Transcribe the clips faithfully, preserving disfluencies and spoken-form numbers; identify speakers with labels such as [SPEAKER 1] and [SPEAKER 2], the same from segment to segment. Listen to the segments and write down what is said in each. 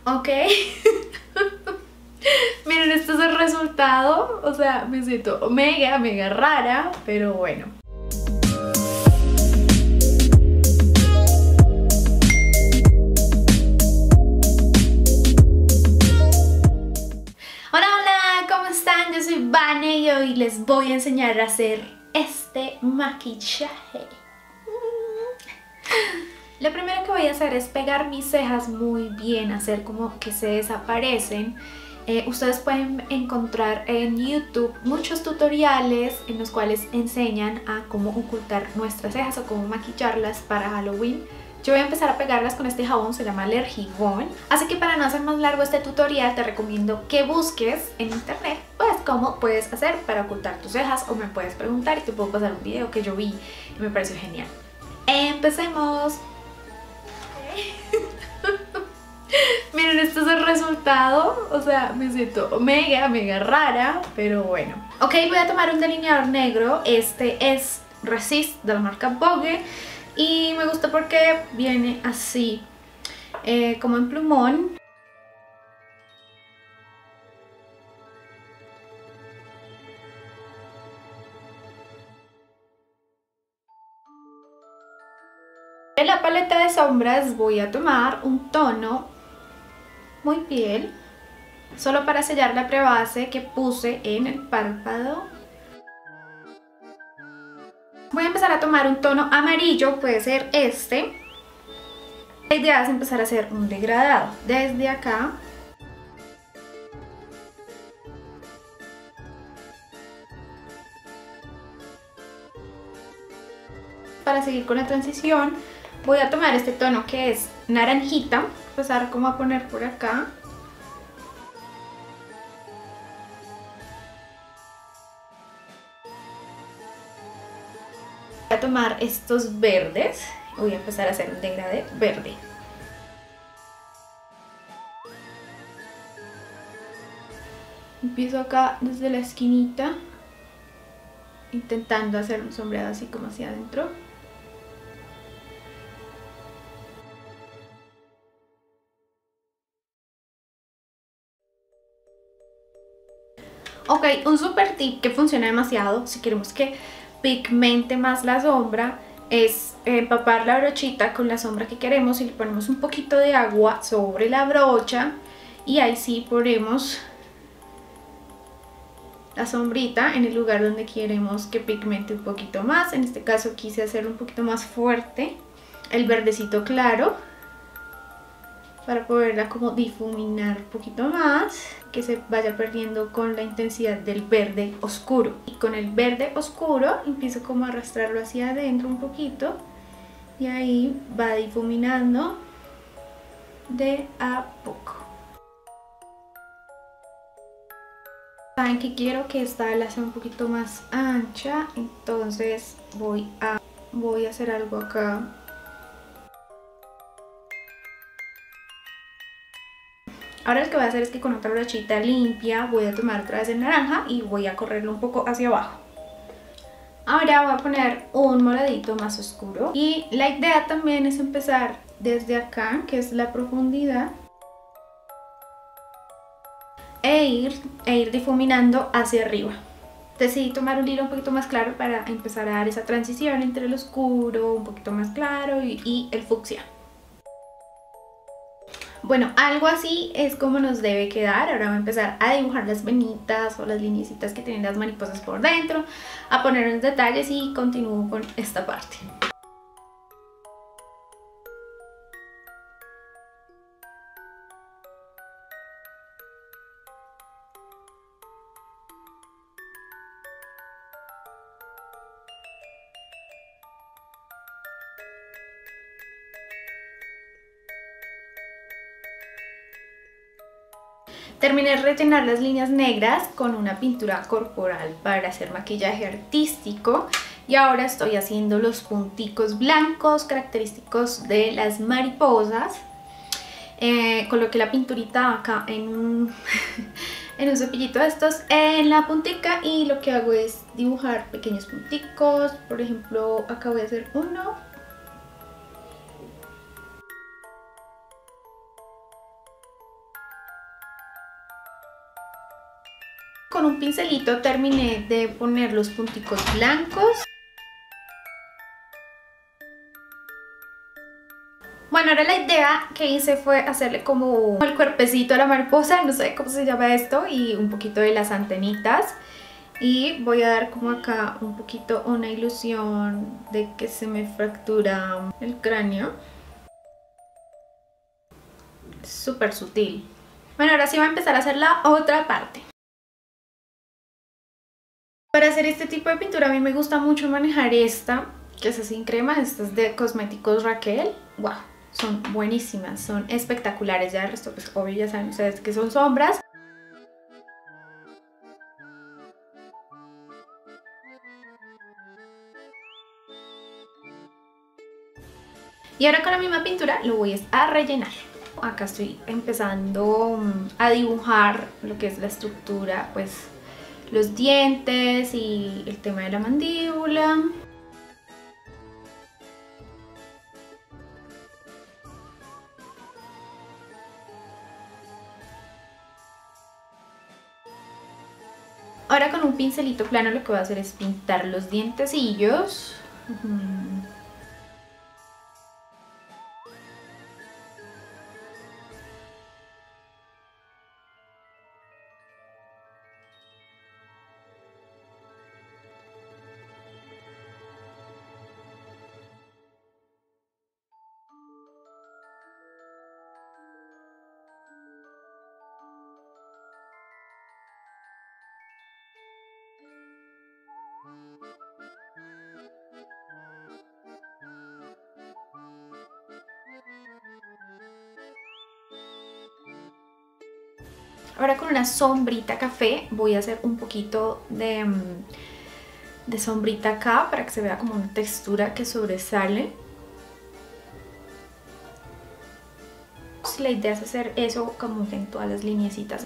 [SPEAKER 1] Ok. Miren, este es el resultado. O sea, me siento mega, mega rara, pero bueno. Hola, hola, ¿cómo están? Yo soy Vane y hoy les voy a enseñar a hacer este maquillaje. Lo primero que voy a hacer es pegar mis cejas muy bien, hacer como que se desaparecen. Eh, ustedes pueden encontrar en YouTube muchos tutoriales en los cuales enseñan a cómo ocultar nuestras cejas o cómo maquillarlas para Halloween. Yo voy a empezar a pegarlas con este jabón, se llama L'Ergibon. Así que para no hacer más largo este tutorial te recomiendo que busques en internet pues cómo puedes hacer para ocultar tus cejas, o me puedes preguntar y te puedo pasar un video que yo vi y me pareció genial. ¡Empecemos! Miren, este es el resultado. O sea, me siento mega, mega rara, pero bueno. Ok, voy a tomar un delineador negro. Este es Resist de la marca Vogue y me gusta porque viene así, eh, como en plumón. En la paleta de sombras voy a tomar un tono muy piel, solo para sellar la prebase que puse en el párpado. Voy a empezar a tomar un tono amarillo, puede ser este. La idea es empezar a hacer un degradado desde acá. Para seguir con la transición voy a tomar este tono que es naranjita, empezar como a poner por acá. Voy a tomar estos verdes, voy a empezar a hacer un degradé verde. Empiezo acá desde la esquinita, intentando hacer un sombreado así como hacia adentro. Ok, un super tip que funciona demasiado si queremos que pigmente más la sombra es empapar la brochita con la sombra que queremos y le ponemos un poquito de agua sobre la brocha y ahí sí ponemos la sombrita en el lugar donde queremos que pigmente un poquito más. En este caso quise hacerlo un poquito más fuerte, el verdecito claro, para poderla como difuminar un poquito más, que se vaya perdiendo con la intensidad del verde oscuro. Y con el verde oscuro empiezo como a arrastrarlo hacia adentro un poquito y ahí va difuminando de a poco. Saben que quiero que esta ala sea un poquito más ancha, entonces voy a, voy a hacer algo acá. Ahora lo que voy a hacer es que con otra brochita limpia voy a tomar otra vez el naranja y voy a correrlo un poco hacia abajo. Ahora voy a poner un moradito más oscuro y la idea también es empezar desde acá, que es la profundidad, e ir, e ir difuminando hacia arriba. Decidí tomar un hilo un poquito más claro para empezar a dar esa transición entre el oscuro, un poquito más claro y, y el fucsia. Bueno, algo así es como nos debe quedar. Ahora voy a empezar a dibujar las venitas o las lineecitas que tienen las mariposas por dentro, a poner unos detalles y continúo con esta parte. Terminé de rellenar las líneas negras con una pintura corporal para hacer maquillaje artístico y ahora estoy haciendo los punticos blancos característicos de las mariposas. Eh, coloqué la pinturita acá en un, en un cepillito de estos en la puntica y lo que hago es dibujar pequeños punticos. Por ejemplo, acá voy a hacer uno. con un pincelito terminé de poner los punticos blancos. Bueno, ahora la idea que hice fue hacerle como el cuerpecito a la mariposa, no sé cómo se llama esto, y un poquito de las antenitas. Y voy a dar como acá un poquito una ilusión de que se me fractura el cráneo. Súper sutil. Bueno, ahora sí voy a empezar a hacer la otra parte. Para hacer este tipo de pintura a mí me gusta mucho manejar esta, que es así en crema. Esta es de Cosméticos Raquel. ¡Wow! Son buenísimas, son espectaculares. Ya el resto, pues obvio, ya saben ustedes que son sombras. Y ahora con la misma pintura lo voy a rellenar. Acá estoy empezando a dibujar lo que es la estructura, pues los dientes y el tema de la mandíbula. Ahora con un pincelito plano lo que voy a hacer es pintar los dientecillos. Uh-huh. Ahora con una sombrita café voy a hacer un poquito de, de sombrita acá para que se vea como una textura que sobresale. La idea es hacer eso como en todas las lineecitas.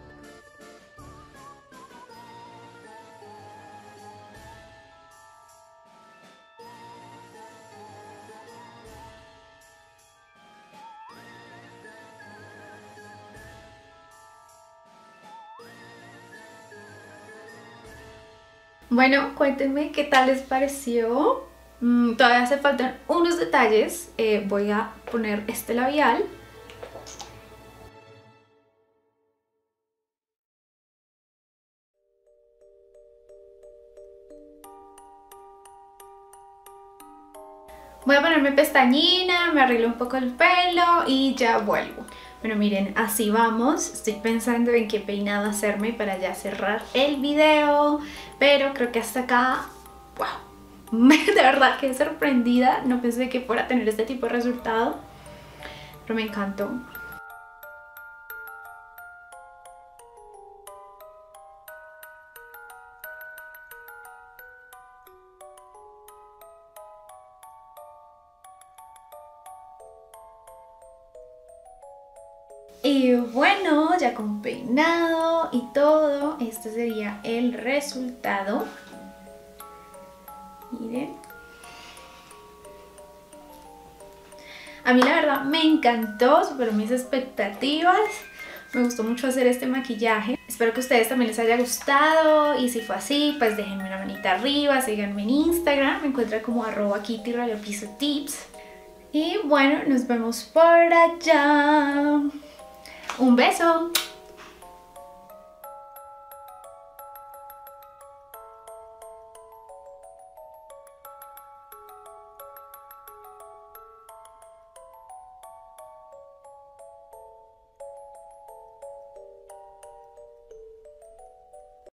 [SPEAKER 1] Bueno, cuéntenme qué tal les pareció. Mm, todavía hace falta unos detalles. Eh, voy a poner este labial. Voy a ponerme pestañina, me arreglo un poco el pelo y ya vuelvo. Bueno, miren, así vamos. Estoy pensando en qué peinado hacerme para ya cerrar el video. Pero creo que hasta acá, wow, de verdad quedé sorprendida. No pensé que fuera a tener este tipo de resultado, pero me encantó. Y bueno, ya con peinado y todo, este sería el resultado. Miren. A mí la verdad me encantó, superó mis expectativas. Me gustó mucho hacer este maquillaje. Espero que a ustedes también les haya gustado. Y si fue así, pues déjenme una manita arriba, síganme en Instagram. Me encuentran como arroba kitty rayón piso tips. Y bueno, nos vemos por allá. Un beso.